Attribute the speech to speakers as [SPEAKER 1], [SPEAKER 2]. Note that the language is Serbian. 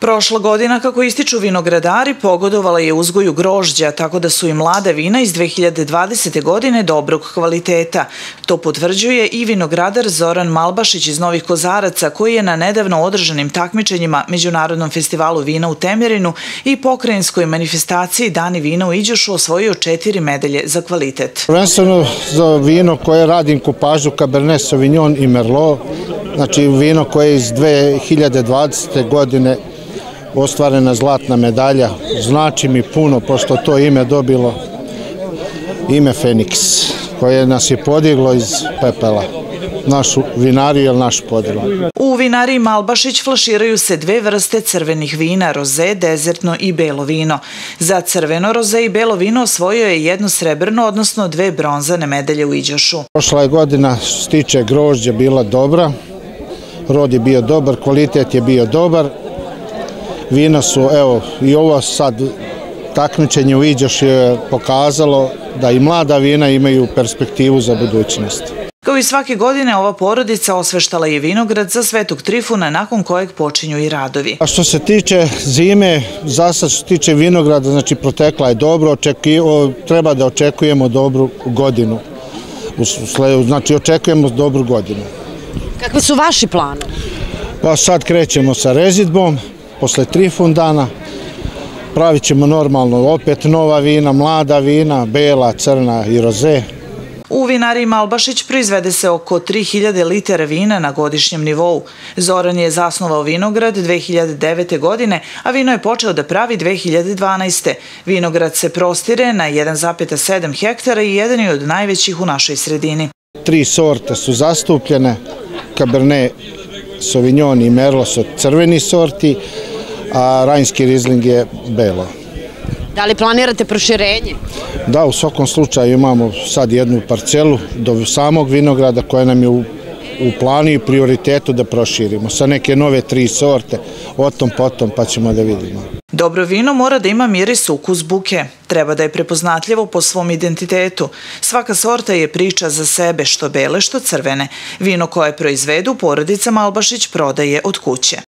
[SPEAKER 1] Prošla godina, kako ističu vinogradari, pogodovala je uzgoju grožđa, tako da su i mlada vina iz 2020. godine dobrog kvaliteta. To potvrđuje i vinogradar Zoran Malbašić iz Novih Kozaraca, koji je na nedavno održanim takmičenjima Međunarodnom festivalu vina u Temerinu i pokrajinskoj manifestaciji Dani vina u Iđošu osvojio 4 medalje za kvalitet.
[SPEAKER 2] Prvenstveno za vino koje radim kupažu Cabernet Sauvignon i Merlot, znači vino koje je iz 2020. godine ostvarena zlatna medalja, znači mi puno, pošto to ime dobilo ime Feniks, koje nas je podiglo iz pepela, našu vinariju ili naš podilo.
[SPEAKER 1] U vinariji Malbašić flaširaju se 2 vrste crvenih vina, roze, dezertno i belo vino. Za crveno, roze i belo vino osvojio je 1 srebrno, odnosno 2 bronzane medalje u Iđošu.
[SPEAKER 2] Prošla je godina, što se tiče grožđa, bila dobra, rod je bio dobar, kvalitet je bio dobar. Vina su, evo, i ovo sad takmičenje u Iđošu je pokazalo da i mlada vina imaju perspektivu za budućnost.
[SPEAKER 1] Kao i svake godine, ova porodica osveštala je vinograd za Svetog Trifuna, nakon kojeg počinju i radovi.
[SPEAKER 2] A što se tiče zime, za sad što se tiče vinograda, znači protekla je dobro, treba da očekujemo dobru godinu. Znači očekujemo dobru godinu.
[SPEAKER 3] Kakvi su vaši planovi?
[SPEAKER 2] Pa sad krećemo sa rezidbom. Posle Trifundana pravit ćemo normalno opet nova vina, mlada vina, bela, crna i roze.
[SPEAKER 1] U vinariji Malbašić proizvede se oko 3000 litara vina na godišnjem nivou. Zoran je zasnovao vinograd 2009. godine, a vino je počeo da pravi 2012. Vinograd se prostire na 1,7 hektara i jedan je od najvećih u našoj sredini.
[SPEAKER 2] 3 sorte su zastupljene, Cabernet Sauvignon i Merlot su crveni sorti, a Rajnski Rizling je belo.
[SPEAKER 3] Da li planirate proširenje?
[SPEAKER 2] Da, u svakom slučaju imamo sad jednu parcelu do samog vinograda koja nam je u planu i prioritetu da proširimo. Sa neke nove 3 sorte, o tom potom pa ćemo da vidimo.
[SPEAKER 1] Dobro vino mora da ima miris, ukus, buke. Treba da je prepoznatljivo po svom identitetu. Svaka sorta je priča za sebe, što bele, što crvene. Vino koje proizvedu porodica Malbašić prodaje od kuće.